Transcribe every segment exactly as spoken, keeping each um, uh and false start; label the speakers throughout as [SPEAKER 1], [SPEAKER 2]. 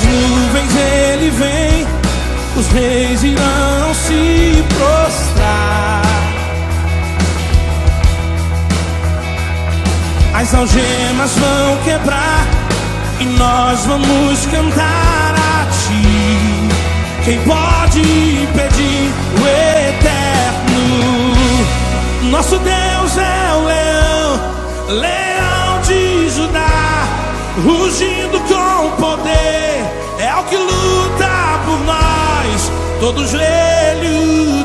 [SPEAKER 1] nuvens ele vem, os reis irão se prostrar. As algemas vão quebrar e nós vamos cantar a ti. Quem pode impedir o eterno? Nosso Deus é o leão, leão de Judá, rugindo com poder, é o que luta por nós, todo joelho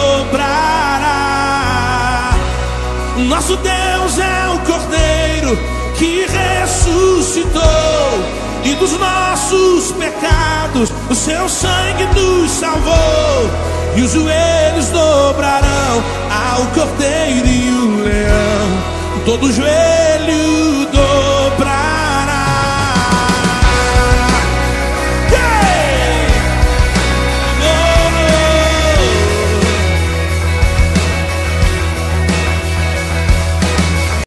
[SPEAKER 1] dobrará. Nosso Deus é o Cordeiro que ressuscitou, e dos nossos pecados o seu sangue nos salvou. E os joelhos dobrarão ao Cordeiro e o leão, todo joelho